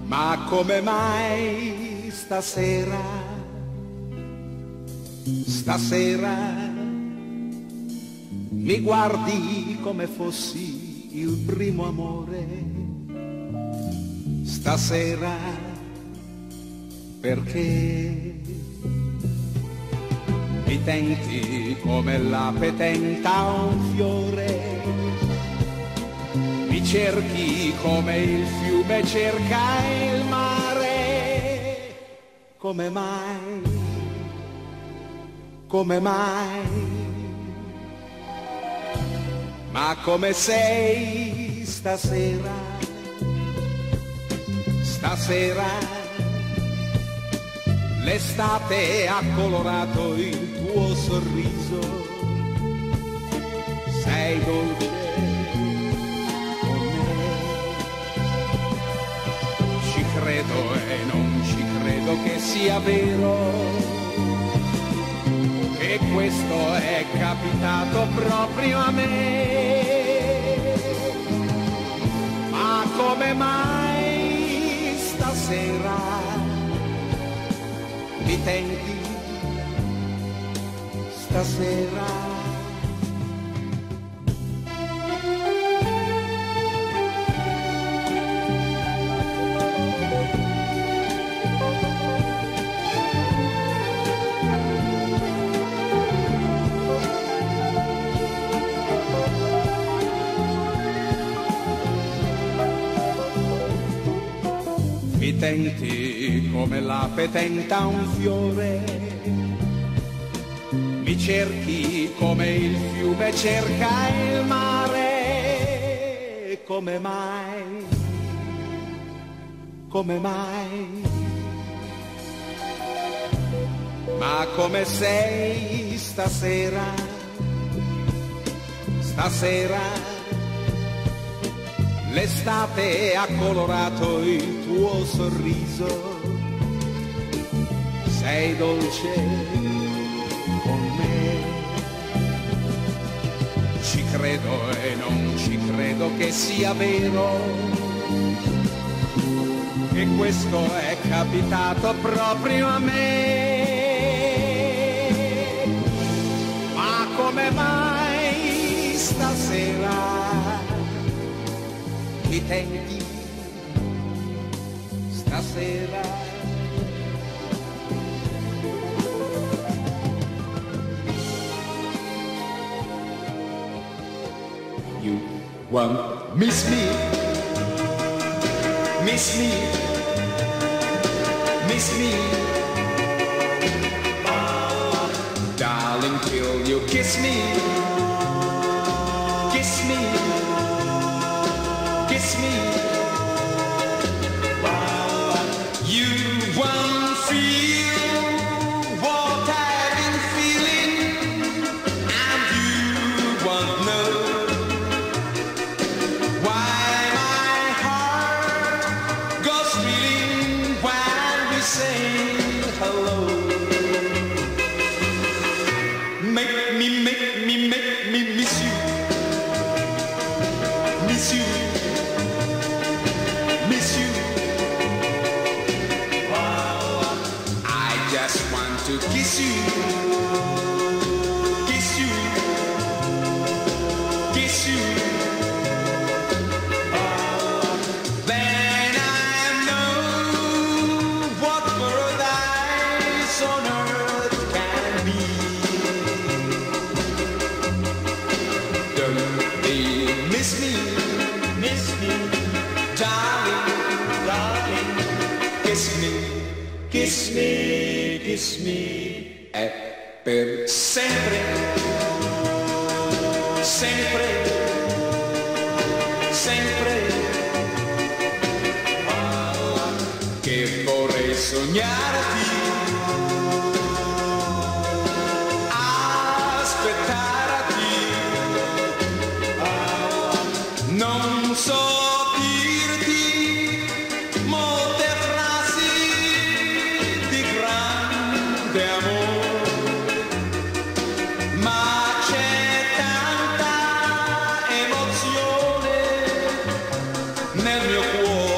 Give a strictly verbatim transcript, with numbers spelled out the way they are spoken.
Ma come mai stasera, stasera mi guardi come fossi il primo amore? Stasera perché mi tenti come l'ape tenta un fiore? Mi cerchi come il fiume cerca il mare. Come mai? Come mai? Ma come sei stasera? Stasera l'estate ha colorato il tuo sorriso. Sei dolce credo e non ci credo che sia vero che questo è capitato proprio a me. Ma come mai stasera mi tenti? Stasera mi tenti come l'ape tenta un fiore, mi cerchi come il fiume cerca il mare. Come mai? Come mai? Ma come sei stasera? Stasera l'estate ha colorato il tuo sorriso. Sei dolce con me. Ci credo e non ci credo che sia vero che questo è capitato proprio a me. Ma come mai stasera mi tenti? Stasera you won't miss me, miss me, miss me, darling, till you kiss me, kiss me, kiss me. You won't feel what I've been feeling, and you won't know why my heart goes reeling when we say hello. Make me, make me, make me miss you, miss you. To kiss you, kiss you, kiss you. Then I know what paradise on earth can be. Don't they miss me, miss me, darling, darling. Kiss me, kiss me. Kiss me, è per sempre, sempre, sempre, che vorrei sognarti, aspettarti, non so dirti molte frasi di grande amore, ma c'è tanta emozione nel mio cuore.